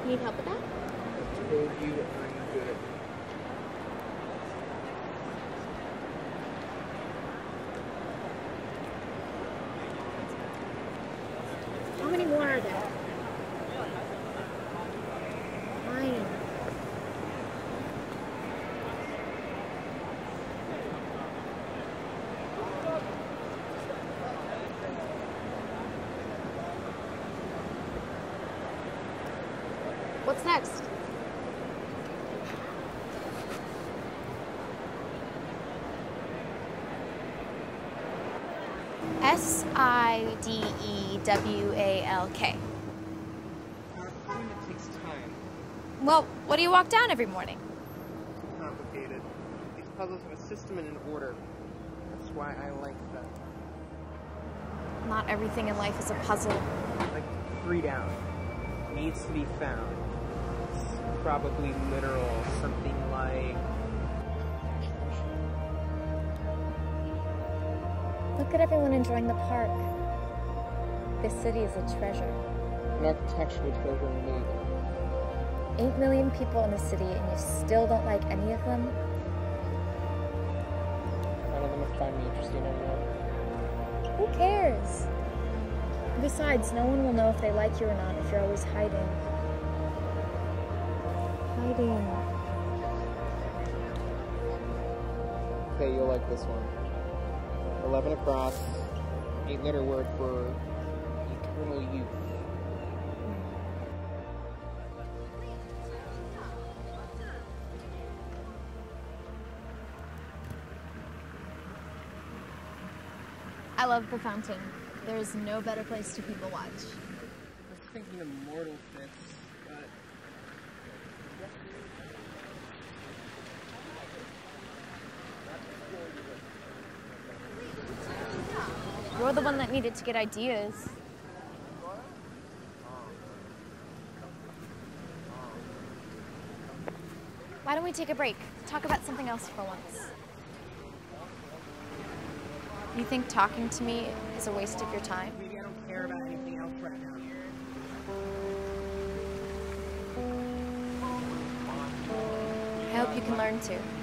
Need help with that? I told you I'm good. How many more are there? 9. What's next? Sidewalk. Our appointment takes time. Well, what do you walk down every morning? Complicated. These puzzles have a system and an order. That's why I like them. Not everything in life is a puzzle. Like 3 down. Needs to be found. It's probably literal. Something like... Look at everyone enjoying the park. This city is a treasure. An architectural treasure indeed. 8 million people in the city and you still don't like any of them? None of them find me interesting anymore. Who cares? Besides, no one will know if they like you or not if you're always hiding. Okay, you'll like this one. 11 across, 8-letter word for eternal youth. I love the fountain. There is no better place to people watch. I was thinking immortal fits, but... You're the one that needed to get ideas. Why don't we take a break? Talk about something else for once. You think talking to me is a waste of your time? Maybe I don't care about anything else right now. I hope you can learn to.